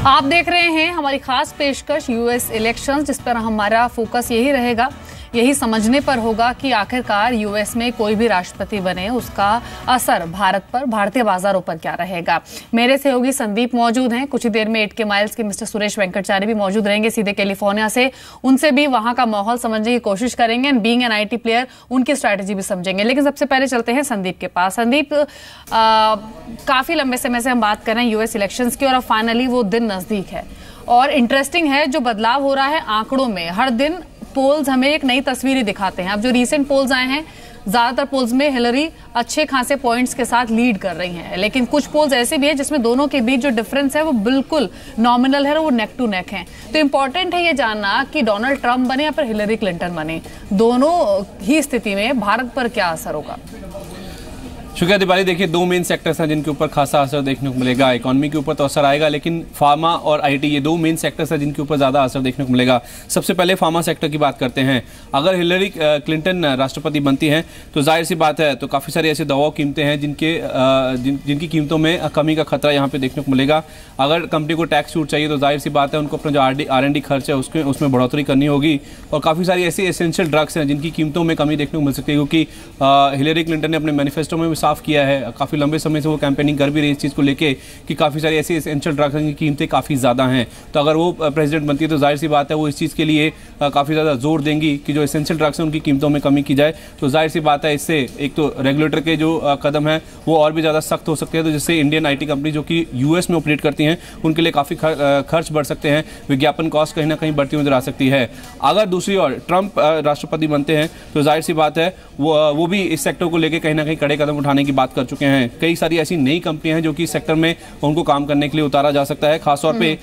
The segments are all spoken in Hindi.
आप देख रहे हैं हमारी खास पेशकश यूएस इलेक्शंस, जिस पर हमारा फोकस यही रहेगा, यही समझने पर होगा कि आखिरकार यूएस में कोई भी राष्ट्रपति बने उसका असर भारत पर, भारतीय बाजारों पर क्या रहेगा। मेरे सहयोगी संदीप मौजूद हैं, कुछ ही देर में 8 के माइल्स के मिस्टर सुरेश वेंकटाचार्य भी मौजूद रहेंगे सीधे कैलिफोर्निया से। उनसे भी वहां का माहौल समझने की कोशिश करेंगे and being an IT player उनकी स्ट्रैटेजी भी समझेंगे। लेकिन सबसे पहले चलते हैं संदीप के पास। संदीप, काफी लंबे समय से हम बात कर रहे हैं यूएस इलेक्शंस की और अब फाइनली वो दिन नजदीक है और इंटरेस्टिंग है जो बदलाव हो रहा है आंकड़ों में। हर दिन पोल्स हमें एक नई तस्वीर दिखाते हैं। अब जो रीसेंट पोल्स आए हैं, ज्यादातर पोल्स में हिलरी अच्छे खासे पॉइंट्स के साथ लीड कर रही हैं, लेकिन कुछ पोल्स ऐसे भी हैं जिसमें दोनों के बीच जो डिफरेंस है वो बिल्कुल नॉमिनल है और वो नेक टू नेक है। तो इंपॉर्टेंट है ये जानना कि डोनाल्ड ट्रंप बने या फिर हिलरी क्लिंटन बने, दोनों ही स्थिति में भारत पर क्या असर होगा। शुक्रिया दिवाली। देखिए, दो मेन सेक्टर्स हैं जिनके ऊपर खासा असर देखने को मिलेगा। इकोनॉमी के ऊपर तो असर आएगा, लेकिन फार्मा और आईटी ये दो मेन सेक्टर्स हैं जिनके ऊपर ज़्यादा असर देखने को मिलेगा। सबसे पहले फार्मा सेक्टर की बात करते हैं। अगर हिलरी क्लिंटन राष्ट्रपति बनती हैं तो जाहिर सी बात है तो काफ़ी सारी ऐसी दवाओं कीमतें हैं जिनकी कीमतों में कमी का खतरा यहाँ पे देखने को मिलेगा। अगर कंपनी को टैक्स छूट चाहिए तो जाहिर सी बात है उनको अपना जो R&D खर्च है उसमें बढ़ोतरी करनी होगी। और काफ़ी सारी ऐसी एसेंशियल ड्रग्स हैं जिनकी कीमतों में कमी देखने को मिल सकती है, क्योंकि हिलरी क्लिंटन ने अपने मैनिफेस्टो में साफ किया है, काफ़ी लंबे समय से वो कैंपेनिंग कर भी रही है इस चीज़ को लेके कि काफ़ी सारी ऐसी एसेंशियल ड्रग्स की कीमतें काफ़ी ज़्यादा हैं। तो अगर वो प्रेसिडेंट बनती है तो जाहिर सी बात है वो इस चीज़ के लिए काफ़ी ज़्यादा जोर देंगी कि जो एसेंशियल ड्रग्स हैं उनकी कीमतों में कमी की जाए। तो जाहिर सी बात है इससे एक तो रेगुलेटर के जो कदम है वो और भी ज़्यादा सख्त हो सकते हैं, तो जिससे इंडियन IT कंपनी जो कि यूएस में ऑपरेट करती हैं उनके लिए काफ़ी खर्च बढ़ सकते हैं, विज्ञापन कॉस्ट कहीं ना कहीं बढ़ती हुई नजर आ सकती है। अगर दूसरी ओर ट्रंप राष्ट्रपति बनते हैं तो जाहिर सी बात है वो भी इस सेक्टर को लेकर कहीं ना कहीं कड़े कदम उठाने की बात कर चुके हैं। कई सारी ऐसी नई कंपनियां हैं जो कि इस सेक्टर में उनको काम करने के लिए उतारा जा सकता है। खासतौर पे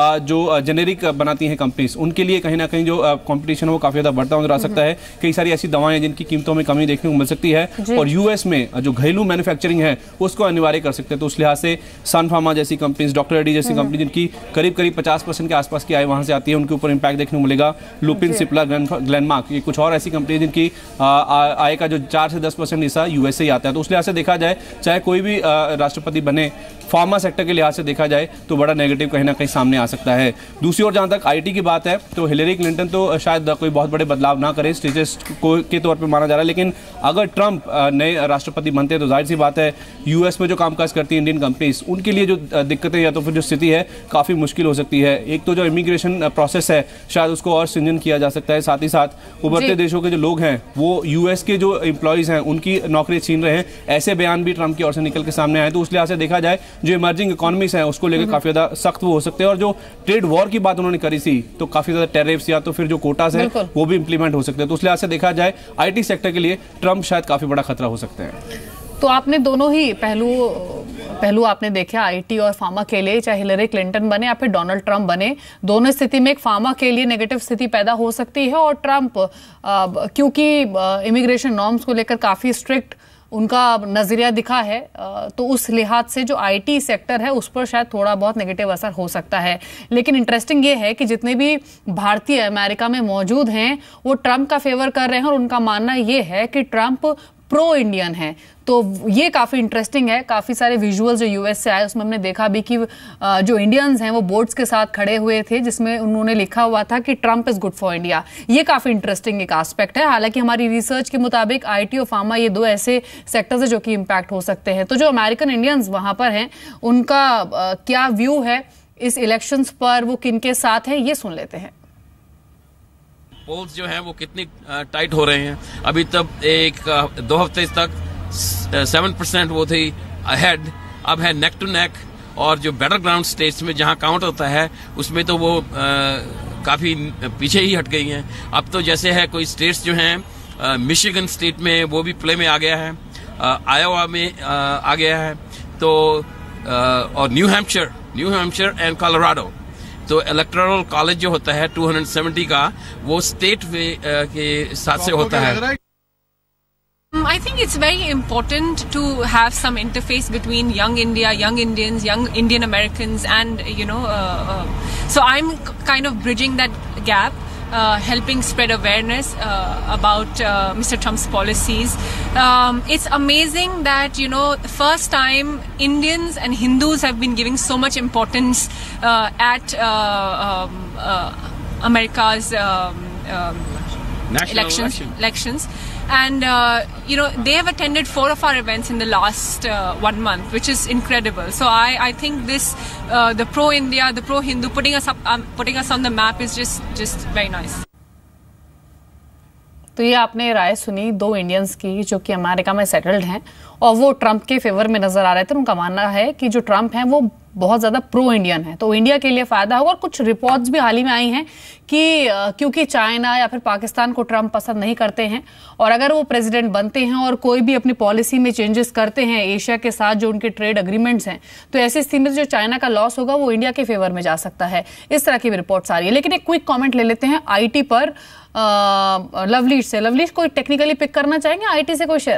जो जेनेरिक बनाती हैं कंपनीज, उनके लिए कहीं ना कहीं जो कंपटीशन है वो काफी ज्यादा बढ़ता नजर आ सकता है। कई सारी ऐसी दवाएं हैं जिनकी कीमतों में कमी देखने को मिल सकती है और यूएस में जो घरेलू मैन्युफैक्चरिंग है उसको अनिवार्य कर सकते हैं। तो उस लिहाज से सन फार्मा जैसी कंपनीज, डॉक्टर रेड्डी जैसी कंपनी जिनकी करीब 50% के आसपास की आय वहां से आती है, उनके ऊपर इंपैक्ट देखने को मिलेगा। लुपिन, सिप्ला, ग्लेनमार्क, ये कुछ और ऐसी कंपनी जिनकी आय का जो 4 से 10% हिस्सा यूएस से ही आता है। तो उस लिहाज से देखा जाए, चाहे कोई भी राष्ट्रपति बने, फार्मा सेक्टर के लिहाज से देखा जाए तो बड़ा नेगेटिव कहीं ना कहीं सामने आ सकता है। दूसरी ओर जहां तक आईटी की बात है तो हिलरी क्लिंटन तो शायद कोई बहुत बड़े बदलाव ना करे, स्टेटस के तौर पे माना जा रहा है, लेकिन अगर ट्रंप नए राष्ट्रपति बनते हैं तो जाहिर सी बात है यूएस में जो कामकाज करती है इंडियन कंपनीज, उनके लिए जो दिक्कतें या तो फिर जो स्थिति है काफ़ी मुश्किल हो सकती है। एक तो जो इमिग्रेशन प्रोसेस है शायद उसको और संजन किया जा सकता है, साथ ही साथ उभरते देशों के जो लोग हैं वो यूएस के जो एम्प्लॉयज़ हैं उनकी नौकरी छीन रहे हैं, ऐसे बयान भी ट्रंप की ओर से निकल के सामने आए। तो उस लिहाज से देखा जाए जो इमर्जिंग इकोनॉमीज हैं उसको लेकर काफ़ी ज़्यादा सख्त वो हो सकते हैं। और जो ट्रेड वॉर की बात उन्होंने करी थी तो काफी ज्यादा टैरिफ्स या तो फिर जो कोटास है वो भी इंप्लीमेंट हो सकते हैं। तो उस लिहाज से देखा जाए आईटी सेक्टर के लिए ट्रंप शायद काफी बड़ा खतरा हो सकते हैं। तो आपने दोनों ही पहलू आपने देखा आईटी और फार्मा के लिए, चाहे हिलरी क्लिंटन बने या फिर डोनाल्ड ट्रंप बने, दोनों स्थिति में एक फार्मा के लिए नेगेटिव स्थिति पैदा हो सकती है और ट्रंप क्योंकि इमिग्रेशन नॉर्म्स को लेकर काफी स्ट्रिक्ट उनका नजरिया दिखा है, तो उस लिहाज से जो आईटी सेक्टर है उस पर शायद थोड़ा बहुत नेगेटिव असर हो सकता है। लेकिन इंटरेस्टिंग ये है कि जितने भी भारतीय अमेरिका में मौजूद हैं वो ट्रंप का फेवर कर रहे हैं और उनका मानना ये है कि ट्रंप प्रो इंडियन है। तो ये काफ़ी इंटरेस्टिंग है। काफ़ी सारे विजुअल्स जो यूएस से आए उसमें हमने देखा भी कि जो इंडियंस हैं वो बोर्ड्स के साथ खड़े हुए थे जिसमें उन्होंने लिखा हुआ था कि Trump is good for India. ये काफ़ी इंटरेस्टिंग एक एस्पेक्ट है। हालांकि हमारी रिसर्च के मुताबिक आईटी और फार्मा ये दो ऐसे सेक्टर्स है जो कि इम्पैक्ट हो सकते हैं। तो जो अमेरिकन इंडियंस वहां पर हैं उनका क्या व्यू है इस इलेक्शंस पर, वो किनके साथ है, ये सुन लेते हैं। पोल्स जो हैं वो कितनी टाइट हो रहे हैं। अभी तक 2 हफ्ते तक 7% वो थी अहेड, अब है नेक टू नेक। और जो बैटल ग्राउंड स्टेट्स में जहां काउंट होता है उसमें तो वो काफी पीछे ही हट गई हैं। अब तो जैसे है कोई स्टेट्स जो हैं, मिशिगन स्टेट में वो भी प्ले में आ गया है, आयोवा में आ गया है, तो और न्यू हैम्पशायर एंड कोलोराडो। तो इलेक्टोरल कॉलेज जो होता है 270 का वो स्टेट के साथ से होता है। I think it's very important to have some interface between young India, young Indians, young Indian Americans, and so I'm kind of bridging that gap. helping spread awareness about Mr. Trump's policies. It's amazing that, first time Indians and Hindus have been giving so much importance at America's elections. And, they have attended 4 of our events in the last 1 month, which is incredible. So I think this, the pro-India, the pro-Hindu, putting us on the map is just very nice. तो ये आपने राय सुनी 2 इंडियंस की जो कि अमेरिका में सेटल्ड हैं और वो ट्रंप के फेवर में नजर आ रहे थे। उनका मानना है कि जो ट्रंप हैं वो बहुत ज्यादा प्रो इंडियन है, तो इंडिया के लिए फायदा होगा। और कुछ रिपोर्ट्स भी हाल ही में आई हैं कि क्योंकि चाइना या फिर पाकिस्तान को ट्रंप पसंद नहीं करते हैं और अगर वो प्रेसिडेंट बनते हैं और कोई भी अपनी पॉलिसी में चेंजेस करते हैं एशिया के साथ जो उनके ट्रेड एग्रीमेंटस हैं, तो ऐसी स्थिति में जो चाइना का लॉस होगा वो इंडिया के फेवर में जा सकता है। इस तरह की भी रिपोर्ट्स आ रही है। लेकिन एक क्विक कॉमेंट ले लेते हैं आईटी पर लवलीश से। लवलीश, कोई टेक्निकली पिक करना चाहेंगे आईटी से कोई शेयर?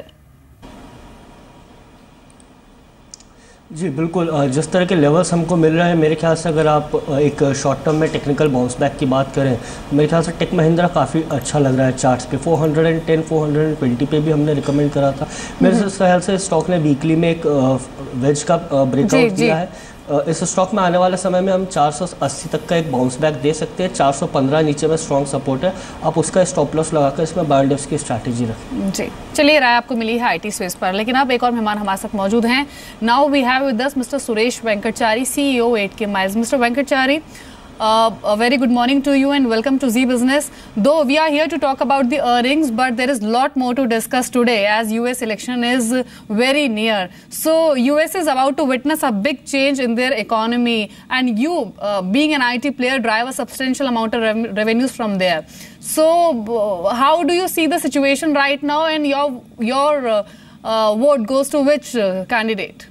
जी बिल्कुल, जिस तरह के लेवल्स हमको मिल रहे हैं, मेरे ख्याल से अगर आप एक शॉर्ट टर्म में टेक्निकल बाउंस बैक की बात करें, मेरे ख्याल से टेक महिंद्रा काफ़ी अच्छा लग रहा है चार्ट्स पे। 410 420 पे भी हमने रिकमेंड करा था। मेरे ख्याल से स्टॉक ने वीकली में एक वेज का ब्रेकआउट दिया है। इस स्टॉक में आने वाले समय में हम 480 तक का एक बाउंस बैक दे सकते हैं। 415 नीचे में स्ट्रॉन्ग सपोर्ट है। आप उसका स्टॉप लॉस लगाकर इसमें बाय डिप्स की स्ट्रैटेजी रखें। जी चलिए, राय आपको मिली है आईटी स्पेस पर, लेकिन अब एक और मेहमान हमारे साथ मौजूद हैं। Now we have with us mister Suresh Venkatachari, CEO 8K Miles। Mister Venkatachari, a very good morning to you and welcome to Zee Business. Though we are here to talk about the earnings, but there is a lot more to discuss today as US election is very near. So US is about to witness a big change in their economy, and you being an IT player drive a substantial amount of revenues from there. So how do you see the situation right now, and your vote goes to which candidate?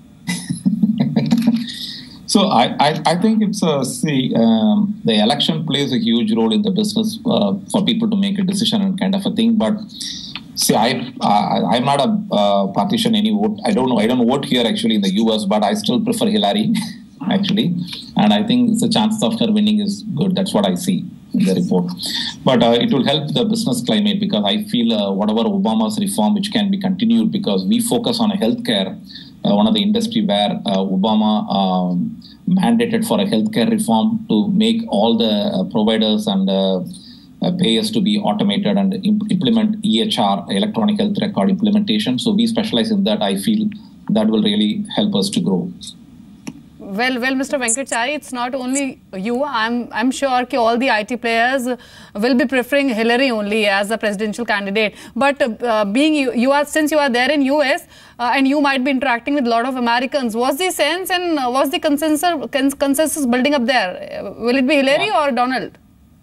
So I think it's the election plays a huge role in the business for people to make a decision and kind of a thing. But see, I'm not a partition any vote. I don't vote here actually in the US, but I still prefer Hillary actually, and I think the chances of her winning is good. That's what I see in the report. But it will help the business climate because I feel whatever Obama's reform, which can be continued because we focus on healthcare. One of the industry where Obama mandated for a healthcare reform to make all the providers and payers to be automated and implement EHR, electronic health record implementation. So we specialize in that. I feel that will really help us to grow. Well, Mr. Venkatachari, it's not only you. I'm sure that all the IT players will be preferring Hillary only as a presidential candidate. But being since you are there in US and you might be interacting with a lot of Americans, what's the sense and what's the consensus building up there? Will it be Hillary or Donald?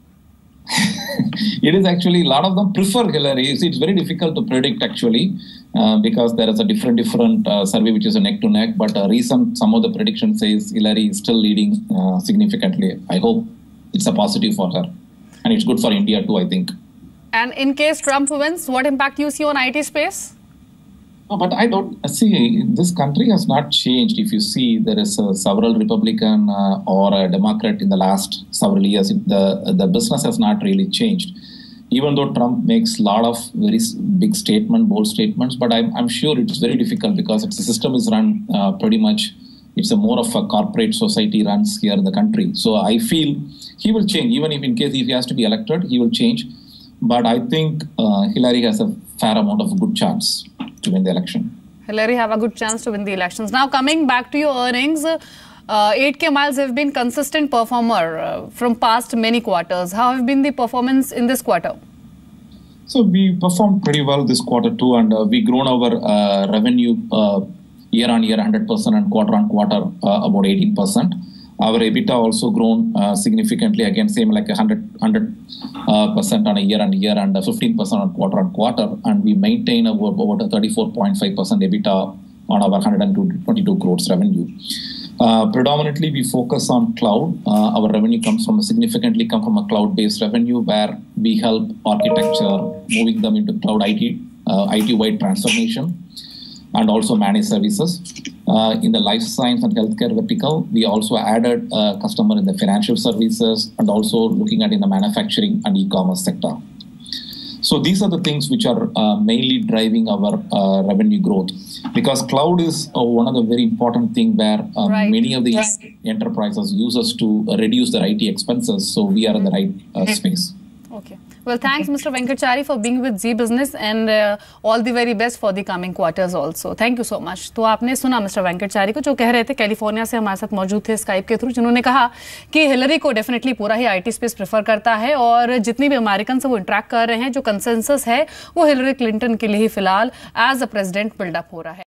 It is actually a lot of them prefer Hillary. It's very difficult to predict actually. Because there is a different survey which is a neck to neck, but some of the prediction says Hillary is still leading significantly. I hope it's a positive for her, and it's good for India too, I think. And in case Trump wins, what impact you see on IT space? No, but I don't see this country has not changed. If you see, there is several Republican or a Democrat in the last several years. The business has not really changed. Even though Trump makes a lot of very big bold statements, but I'm sure it's very difficult because the system is run pretty much, it's a more of a corporate society runs here in the country. So I feel he will change, even if in case if he has to be elected, he will change. But I think Hillary has a fair amount of a good chance to win the election. Hillary have a good chance to win the elections. Now coming back to your earnings, 8K Miles have been consistent performer from past many quarters. How have been the performance in this quarter? So we performed pretty well this quarter too, and we grown our revenue year on year 100% and quarter on quarter about 18%. Our EBITDA also grown significantly, again same like 100% on a year on year and 15% on quarter, and we maintain about a 34.5% EBITDA on our 122 crores revenue. Predominantly, we focus on cloud. Our revenue significantly come from a cloud-based revenue where we help architecture, moving them into cloud IT-wide transformation, and also managed services. in the life science and healthcare vertical. We also added a customer in the financial services and also looking at in the manufacturing and e-commerce sector. So these are the things which are mainly driving our revenue growth, because cloud is one of the very important thing where many of these enterprises use us to reduce their IT expenses. So we are in the right space. Okay. Well, thanks, Mr. Venkatachari, for being with Zee Business, and all the very best for the coming quarters also. Thank you so much. तो आपने सुना मिस्टर वेंकटचारी को, जो कह रहे थे, कैलिफोर्निया से हमारे साथ मौजूद थे स्काइप के थ्रू, जिन्होंने कहा कि हिलरी को डेफिनेटली पूरा ही आईटी स्पेस प्रेफर करता है, और जितनी भी अमेरिकन से वो इंटरेक्ट कर रहे हैं, जो कंसेंसस है वो हिलरी क्लिंटन के लिए ही फिलहाल एज अ प्रेसिडेंट बिल्डअप हो रहा है.